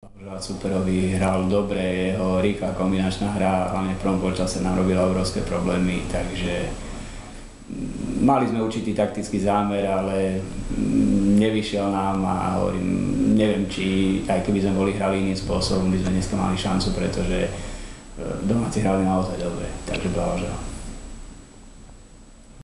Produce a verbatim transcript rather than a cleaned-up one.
Blahoželať superovi, hral dobre, jeho rýchla kombinačná hra, hlavne v prvom polčase nám robila obrovské problémy, takže mali sme určitý taktický zámer, ale nevyšiel nám a hovorím, neviem, či aj keby sme boli hrali iným spôsobom, by sme dneska mali šancu, pretože domáci hrali naozaj dobre, takže blahoželám.